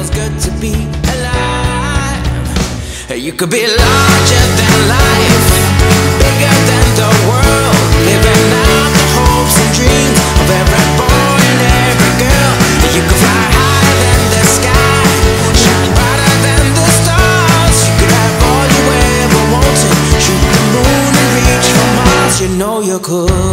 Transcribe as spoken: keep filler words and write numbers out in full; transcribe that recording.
feels good to be alive. You could be larger than life, bigger than the world, living out the hopes and dreams of every boy and every girl. You could fly higher than the sky, shine brighter than the stars. You could have all you ever wanted, shoot the moon and reach for Mars. You know you could.